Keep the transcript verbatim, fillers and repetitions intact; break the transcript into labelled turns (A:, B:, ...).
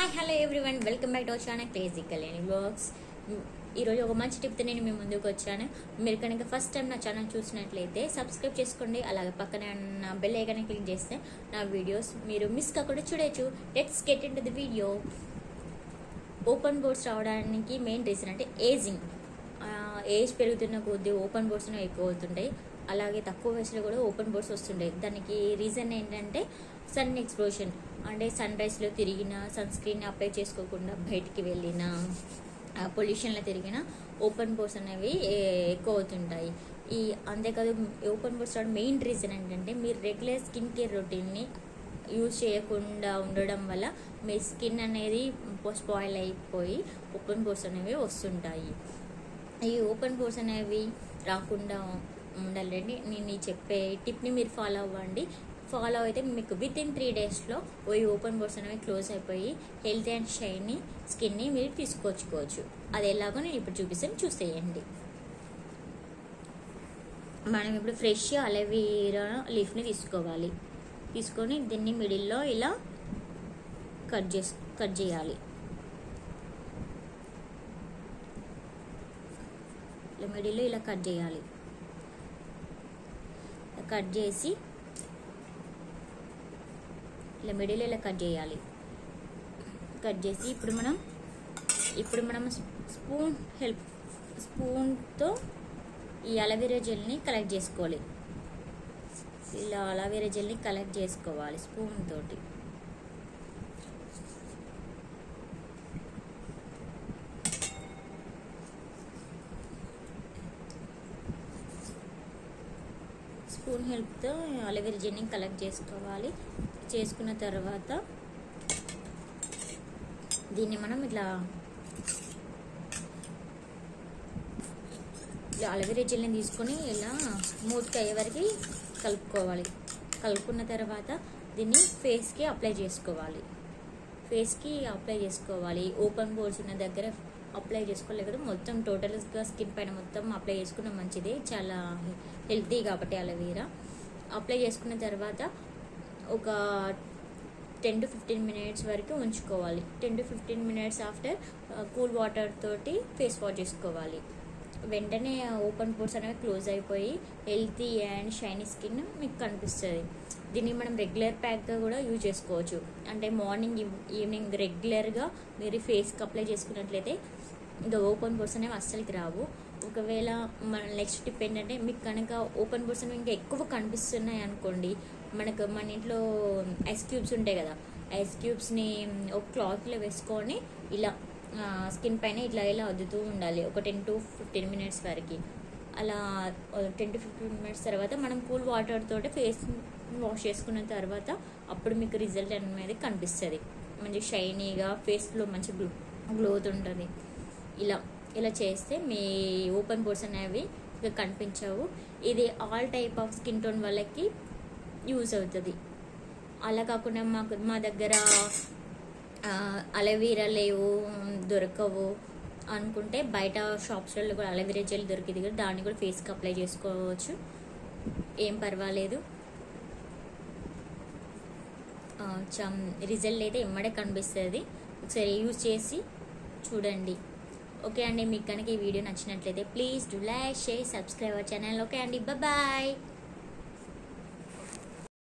A: Hello everyone, welcome back to our channel crazy Kalyani vlogs. ఈరోజు ఒక మంచి టిప్తో నేను మీ ముందుకు వచ్చాను. మీరు కనుక ఫస్ట్ టైం నా ఛానల్ చూసినట్లయితే సబ్స్క్రైబ్ చేసుకోండి. అలాగే పక్కనే ఉన్న బెల్ ఐకాన్ క్లిక్ చేస్తే నా వీడియోస్ మీరు మిస్ కాకుండా చూడొచ్చు. Let's get into the video. Open pores రావడానికి మెయిన్ రీజన్ అంటే ఏజింగ్. ఏజ్ పెరుగుతున్న కొద్దీ ఓపెన్ బోర్డ్స్ ఎక్కువ అవుతుంటాయి. అలాగే తక్కువ వయసులో కూడా ఓపెన్ బోర్డ్స్ వస్తుంటాయి. దానికి రీజన్ ఏంటంటే సన్ ఎక్స్పోజర్. అంటే సన్ రైజ్లో తిరిగిన, సన్ స్క్రీన్ అప్లై చేసుకోకుండా బయటికి వెళ్ళిన, పొల్యూషన్లో తిరిగిన ఓపెన్ బోర్డ్స్ అనేవి ఎక్కువ అవుతుంటాయి. ఈ అంతేకాదు ఓపెన్ బోర్డ్స్ రావడం మెయిన్ రీజన్ ఏంటంటే మీరు రెగ్యులర్ స్కిన్ కేర్ రొటీన్ని యూజ్ చేయకుండా ఉండడం వల్ల మీ స్కిన్ అనేది స్పాయిల్ అయిపోయి ఓపెన్ బోర్డ్స్ అనేవి వస్తుంటాయి. ఈ ఓపెన్ బోర్డ్స్ అనేవి రాకుండా ఉండాలండి. నేను చెప్పే టిప్ని మీరు ఫాలో అవ్వండి. ఫాలో అయితే మీకు విత్ ఇన్ త్రీ డేస్లో ఈ ఓపెన్ బోర్డ్స్ అనేవి క్లోజ్ అయిపోయి హెల్తీ అండ్ షైనీ స్కిన్ని మీరు తీసుకొచ్చుకోవచ్చు. అది ఎలాగో నేను ఇప్పుడు చూపిస్తాను, చూసేయండి. మనం ఇప్పుడు ఫ్రెష్ అలోవెరా లీఫ్ని తీసుకోవాలి. తీసుకొని దీన్ని మిడిల్లో ఇలా కట్ చేసి కట్ చేయాలి. ఇలా మిడిల్లో ఇలా కట్ చేయాలి. కట్ చేసి ఇలా మిడిల్ ఇలా కట్ చేయాలి. కట్ చేసి ఇప్పుడు మనం ఇప్పుడు మనం స్పూన్ హెల్ప్ స్పూన్తో ఈ అలోవెరా జెల్ని కలెక్ట్ చేసుకోవాలి. ఇలా అలోవెరా జెల్ని కలెక్ట్ చేసుకోవాలి స్పూన్ తోటి. స్పూన్ హెల్ప్తో అలోవెరా జెల్ని కలెక్ట్ చేసుకోవాలి. చేసుకున్న తర్వాత దీన్ని మనం ఇట్లా ఇలా అలోవెరా జెల్ని తీసుకొని ఇలా స్మూత్గా అయ్యే వరకు కలుపుకోవాలి. కలుపుకున్న తర్వాత దీన్ని ఫేస్కి అప్లై చేసుకోవాలి. ఫేస్కి అప్లై చేసుకోవాలి. ఓపెన్ బోర్డ్స్ ఉన్న దగ్గర అప్లై చేసుకోలేదు కదా, మొత్తం టోటల్గా స్కిన్ పైన మొత్తం అప్లై చేసుకున్న మంచిది, చాలా హెల్తీ కాబట్టి అలోవెరా. అప్లై చేసుకున్న తర్వాత ఒక టెన్ టు ఫిఫ్టీన్ మినిట్స్ వరకు ఉంచుకోవాలి. Ten to fifteen minutes after cool water తోటి ఫేస్ వాష్ చేసుకోవాలి. వెంటనే ఓపెన్ పోర్స్ అనేవి క్లోజ్ అయిపోయి హెల్తీ అండ్ షైనీ స్కిన్ మీకు కనిపిస్తుంది. దీన్ని మనం రెగ్యులర్ ప్యాక్గా కూడా యూజ్ చేసుకోవచ్చు. అంటే మార్నింగ్ ఈవినింగ్ రెగ్యులర్గా మీరు ఫేస్కి అప్లై చేసుకున్నట్లయితే ఇంకా ఓపెన్ పోర్స్ అనేవి అస్సలకి రావు. ఒకవేళ మన నెక్స్ట్ టిప్ ఏంటంటే మీకు కనుక ఓపెన్ పోర్స్ అనేవి ఇంకా ఎక్కువ కనిపిస్తున్నాయి అనుకోండి, మనకు మన ఇంట్లో ఐస్ క్యూబ్స్ ఉంటాయి కదా, ఐస్ క్యూబ్స్ని ఒక క్లాత్లో వేసుకొని ఇలా స్కిన్ పైన ఇట్లా ఇలా అద్దుతూ ఉండాలి ఒక టెన్ టు ఫిఫ్టీన్ మినిట్స్ వరకు. అలా టెన్ టు ఫిఫ్టీన్ మినిట్స్ తర్వాత మనం కూల్ వాటర్ తోటి ఫేస్ వాష్ చేసుకున్న తర్వాత అప్పుడు మీకు రిజల్ట్ అనేది కనిపిస్తుంది. మంచి షైనీగా ఫేస్లో మంచి గ్లో గ్లోత్ ఉంటుంది. ఇలా ఇలా చేస్తే మీ ఓపెన్ పోర్స్ అనేవి ఇక కనిపించవు. ఇది all type of skin tone వాళ్ళకి యూజ్ అవుతుంది. అలా కాకుండా మాకు మా దగ్గర అలోవెరా లేవు, దొరకవు అనుకుంటే బయట షాప్స్లలో కూడా అలోవెరా జెల్ దొరికింది కదా, దాన్ని కూడా ఫేస్కి అప్లై చేసుకోవచ్చు, ఏం పర్వాలేదు. రిజల్ట్ అయితే ఎమ్మడే కనిపిస్తుంది. ఒకసారి యూజ్ చేసి చూడండి. ఓకే అండి, మీకు కనుక ఈ వీడియో నచ్చినట్లయితే please do like, share, subscribe our channel. Okay అండి, బాయ్.